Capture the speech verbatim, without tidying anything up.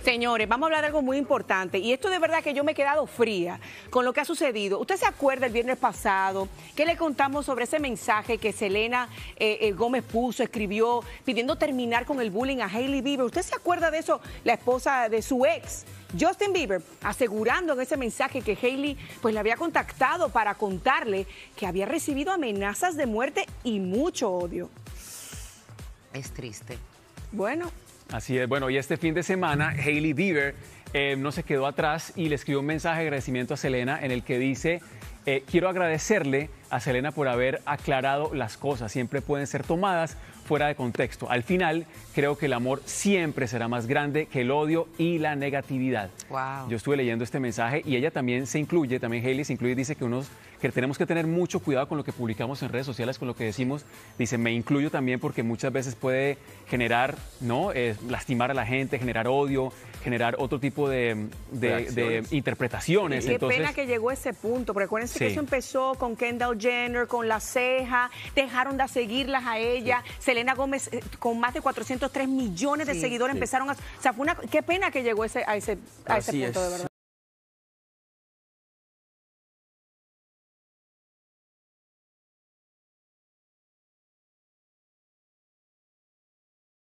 Señores, vamos a hablar de algo muy importante. Y esto de verdad que yo me he quedado fría con lo que ha sucedido. ¿Usted se acuerda el viernes pasado que le contamos sobre ese mensaje que Selena eh, eh, Gómez puso, escribió, pidiendo terminar con el bullying a Hailey Bieber? ¿Usted se acuerda de eso? La esposa de su ex, Justin Bieber, asegurando en ese mensaje que Hailey pues le había contactado para contarle que había recibido amenazas de muerte y mucho odio. Es triste. Bueno. Así es, bueno, y este fin de semana Hailey Bieber eh, no se quedó atrás y le escribió un mensaje de agradecimiento a Selena en el que dice: eh, quiero agradecerle a Selena por haber aclarado las cosas, siempre pueden ser tomadas fuera de contexto. Al final, creo que el amor siempre será más grande que el odio y la negatividad. Wow. Yo estuve leyendo este mensaje y ella también se incluye, también Hailey se incluye y dice que unos que tenemos que tener mucho cuidado con lo que publicamos en redes sociales, con lo que decimos. Dice, me incluyo también porque muchas veces puede generar, ¿no? Eh, lastimar a la gente, generar odio, generar otro tipo de, de, de interpretaciones. Qué Entonces, pena que llegó a ese punto, porque acuérdense sí. que eso empezó con Kendall Jenner, con la ceja, dejaron de seguirlas a ella, sí. Selena Gómez eh, con más de cuatrocientos tres millones de sí, seguidores sí. empezaron a... O sea, fue una, qué pena que llegó ese, a ese, a ese punto, es. de verdad.